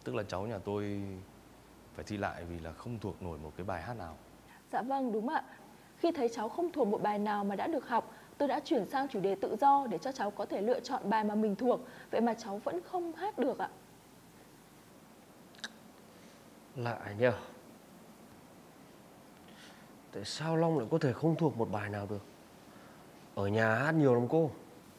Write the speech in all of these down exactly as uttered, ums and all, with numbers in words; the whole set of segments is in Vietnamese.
Tức là cháu nhà tôi phải thi lại vì là không thuộc nổi một cái bài hát nào. Dạ vâng, đúng ạ. Khi thấy cháu không thuộc một bài nào mà đã được học, tôi đã chuyển sang chủ đề tự do để cho cháu có thể lựa chọn bài mà mình thuộc. Vậy mà cháu vẫn không hát được ạ. Lạ nhỉ? Tại sao Long lại có thể không thuộc một bài nào được? Ở nhà hát nhiều lắm cô.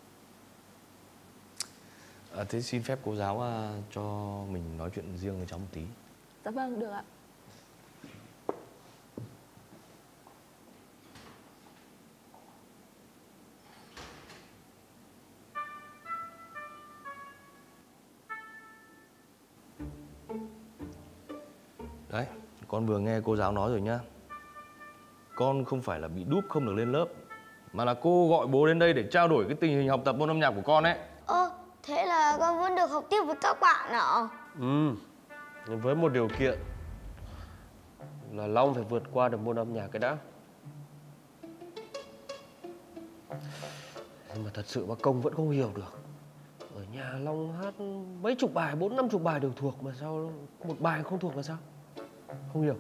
À, thế xin phép cô giáo à, cho mình nói chuyện riêng với cháu một tí. Dạ vâng, được ạ. Đấy, con vừa nghe cô giáo nói rồi nhá. Con không phải là bị đúp không được lên lớp, mà là cô gọi bố đến đây để trao đổi cái tình hình học tập môn âm nhạc của con ấy. Ơ, thế là con vẫn được học tiếp với các bạn ạ? Ừ, với một điều kiện là Long phải vượt qua được môn âm nhạc cái đã. Nhưng mà thật sự bác Công vẫn không hiểu được. Ở nhà Long hát mấy chục bài, bốn năm chục bài đều thuộc mà sao một bài không thuộc là sao? Không hiểu.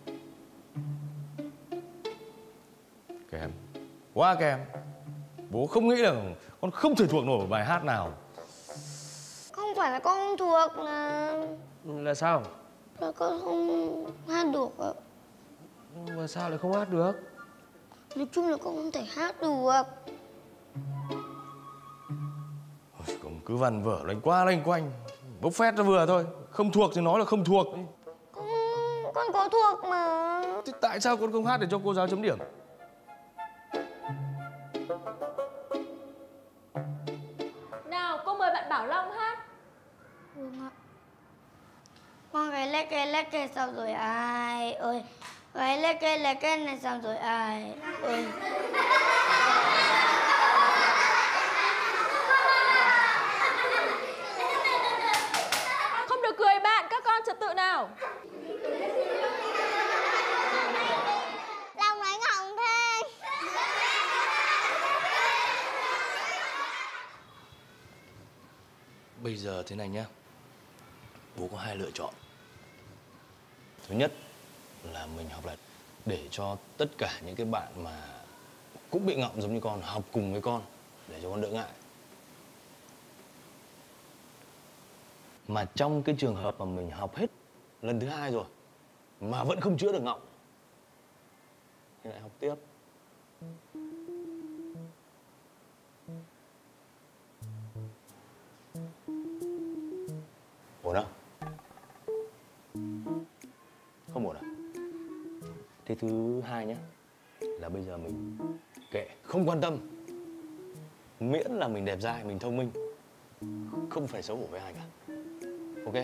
Kèm, quá kèm. Bố không nghĩ là con không thể thuộc nổi một bài hát nào. Không phải là con không thuộc, là... Là sao? Là con không hát được ạ. Mà sao lại không hát được? Nói chung là con không thể hát được. Ôi, con cứ vần vở lanh qua lanh quanh, bốc phét ra vừa thôi. Không thuộc thì nói là không thuộc. Con, con có thuộc mà. Thế tại sao con không hát để cho cô giáo chấm điểm? Nào, cô mời bạn Bảo Long hát. Vâng ạ. Con gái lét kê lét kê xong rồi ai ơi. Gái lét kê lét kê này xong rồi ai ơi. Không được cười bạn, các con trật tự nào. Long nói ngọng thế. Bây giờ thế này nhá. Bố có hai lựa chọn. Thứ nhất là mình học lại để cho tất cả những cái bạn mà cũng bị ngọng giống như con học cùng với con để cho con đỡ ngại. Mà trong cái trường hợp mà mình học hết lần thứ hai rồi mà vẫn không chữa được ngọng thì lại học tiếp. Ổn không? Không ổn à? Thế thứ hai nhé, là bây giờ mình kệ, không quan tâm. Miễn là mình đẹp trai, mình thông minh, không phải xấu hổ với ai cả. Ok?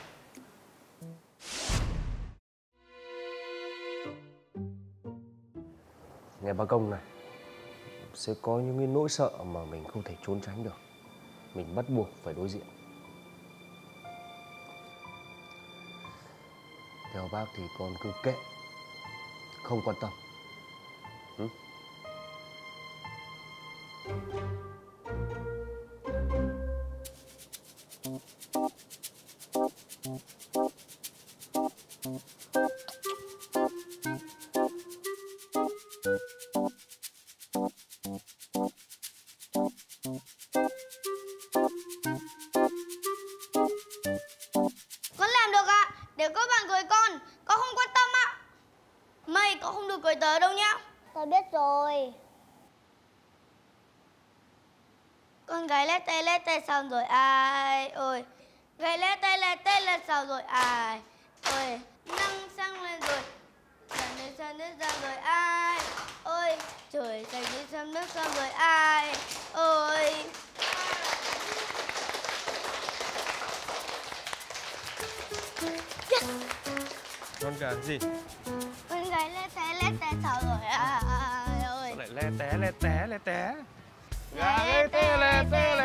Nghe bác Công này, sẽ có những cái nỗi sợ mà mình không thể trốn tránh được. Mình bắt buộc phải đối diện. Theo bác thì con cứ kệ, không quan tâm. Ừ? Con làm được ạ. Để các bạn cười con. Con không quan tâm ạ. Mày, con không được cười tớ đâu nhá. Tớ biết rồi. Con gái lét tê lét tê xong rồi ai ơi. Gái lét tê lét tê lên xong rồi ai ơi. Nắng sáng lên rồi. Sáng lên sáng lên xong rồi ai ơi. Trời xanh đi xong nước xong rồi ai ơi. Con cả gì? Con gái lét té lét té xong rồi ai ơi. Lại le té le té le té. Gái lét té lét té